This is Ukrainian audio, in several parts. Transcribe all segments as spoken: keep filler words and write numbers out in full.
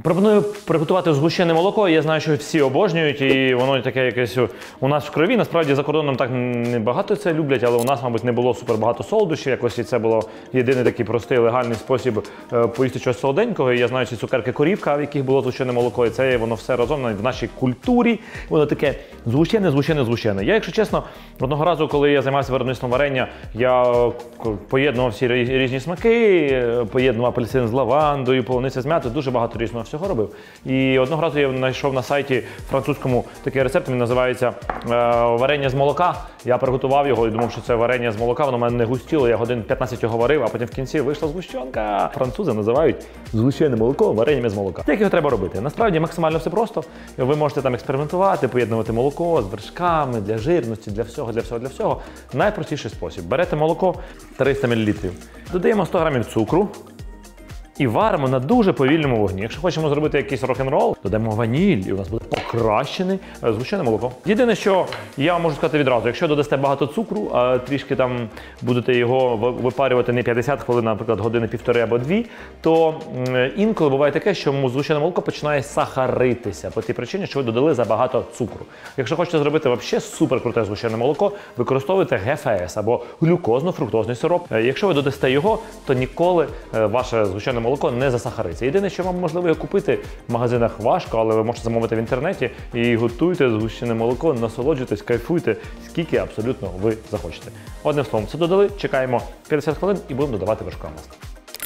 Пропоную приготувати згущене молоко. Я знаю, що всі обожнюють, і воно таке якесь у нас в крові. Насправді за кордоном так не багато це люблять, але у нас, мабуть, не було супер багато солодощів. Якось і це було єдиний такий простий, легальний спосіб поїсти щось солоденького. І я знаю ці цукерки корівка, в яких було згущене молоко, і це воно все разом в нашій культурі. Воно таке згущене, згущене, згущене. Я, якщо чесно, одного разу, коли я займався виробництвом варення, я поєднував всі різні смаки, поєднував апельсин з лавандою, полуниця з м'ятою, дуже багато різного всього робив. І одного разу я знайшов на сайті французькому такий рецепт, він називається е, варення з молока. Я приготував його і думав, що це варення з молока, воно в мене не густіло, я годин п'ятнадцять його варив, а потім в кінці вийшла згущенка. Французи називають згущене молоко вареннями з молока. Як його треба робити? Насправді максимально все просто. Ви можете там експериментувати, поєднувати молоко з вершками, для жирності, для всього, для всього, для всього. Найпростіший спосіб. Берете молоко триста мілілітрів, додаємо сто грамів цукру, і варимо на дуже повільному вогні. Якщо хочемо зробити якийсь рок-н-рол, додамо ваніль, і у нас буде покращене згущене молоко. Єдине, що я можу сказати відразу, якщо додасте багато цукру, а трішки там будете його випарювати не п'ятдесят хвилин, а, наприклад, години півтори або дві, то інколи буває таке, що згущене молоко починає сахаритися по тій причині, що ви додали забагато цукру. Якщо хочете зробити взагалі супер круте згущене молоко, використовуйте ге еф ес або глюкозно-фруктозний сироп. Якщо ви додасте його, то ніколи ваше згущене молоко не засахариться. Єдине, що вам можливо його купити в магазинах важко, але ви можете замовити в інтернеті і готуйте згущене молоко, насолоджуйтесь, кайфуйте, скільки абсолютно ви захочете. Одним словом, це додали, чекаємо п'ятдесят хвилин і будемо додавати вершкове масло.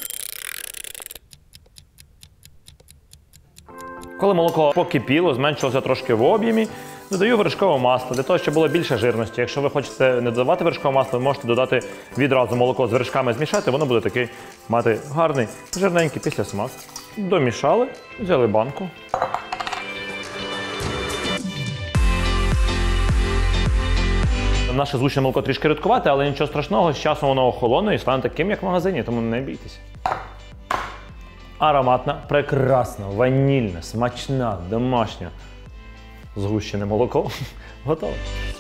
Коли молоко покипіло, зменшилося трошки в об'ємі, додаю вершкове масло, для того, щоб було більше жирності. Якщо ви хочете не додавати вершкове масло, ви можете додати відразу молоко з вершками, змішати, воно буде такий мати гарний, жирненький післясмак. Домішали, взяли банку. Наше згущене молоко трішки рідкувате, але нічого страшного, з часом воно охолоне і стане таким, як в магазині, тому не бійтеся. Ароматна, прекрасна, ванільна, смачна, домашня згущене молоко готове.